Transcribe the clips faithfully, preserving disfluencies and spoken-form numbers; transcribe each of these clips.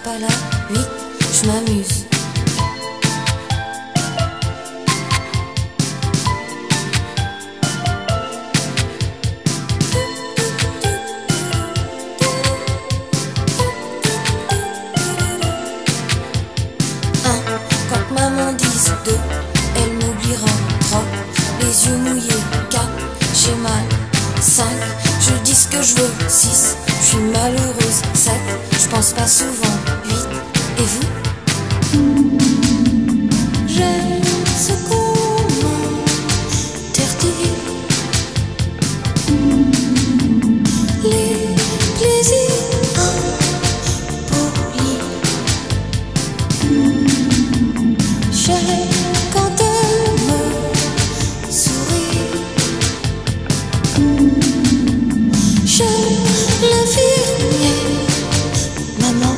pas là. Huit, je m'amuse. Un, quand maman dise deux, elle m'oubliera. Trois, les yeux mouillés. Quatre, j'ai mal. Cinq, je dis ce que je veux. Six, je suis malheureuse. Sept, je pense pas souvent. Huit, et vous? J'aime ce qu'on m'interdit, les plaisirs impolis. J'aime quand elle me sourit. J'aime l'infirmier, maman.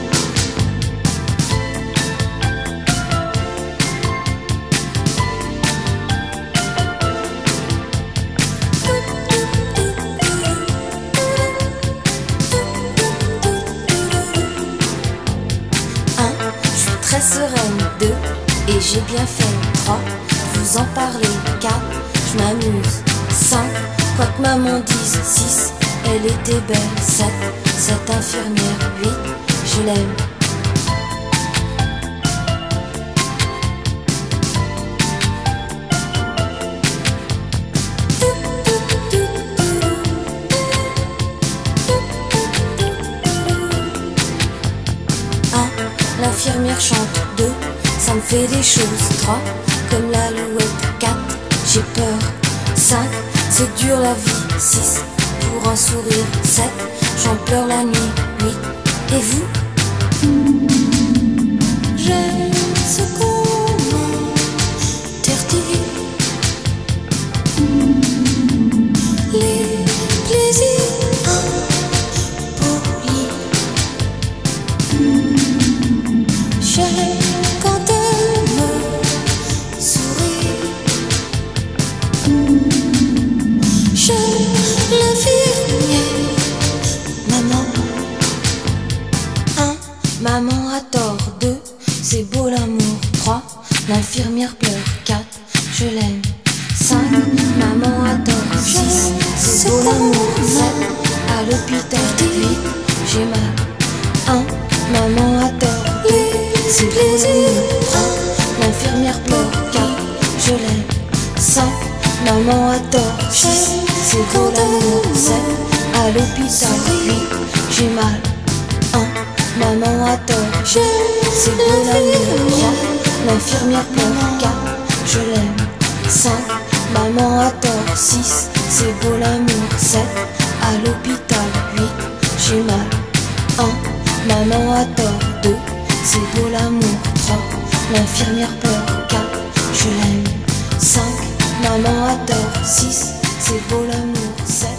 Un, je suis très sereine. Deux, et j'ai bien fait. Trois, vous en parlez. Quatre, je m'amuse. Cinq, quoi que maman dise. Six, elle était belle. Sept, cette infirmière. Huit, je l'aime. Un, l'infirmière chante. Deux, ça me fait des choses. Trois, comme l'alouette. Quatre, j'ai peur. Cinq, c'est dur la vie. Six, pour un sourire. Sept, j'en pleure la nuit. Huit, et vous? J'aime ce qu'on m'interdit, les plaisirs impolis. J'aime quand elle me sourit. J'aime l'infirmier, maman. Un, maman a tort. Deux, c'est beau l'amour. Trois, l'infirmière pleure. Quatre, je l'aime. Cinq, maman a tort. Six, c'est beau l'amour. Sept, à l'hôpital. Huit, j'ai mal. Un, maman a tort. Deux, c'est beau l'amour. Trois, l'infirmière pleure. Quatre, je l'aime. Cinq, maman a tort. Six, c'est beau l'amour. Sept, à l'hôpital. Huit, j'ai mal. Un, maman a tort. C'est beau l'amour. Trois, l'infirmière pleure. Quatre, je l'aime. Cinq, maman a tort. Six, c'est beau l'amour. Sept, à l'hôpital. Huit, j'ai mal. Un, maman a tort. Deux, c'est beau l'amour. Trois, l'infirmière pleure. Quatre, je l'aime. Cinq, maman a tort. Six, c'est beau l'amour. Sept,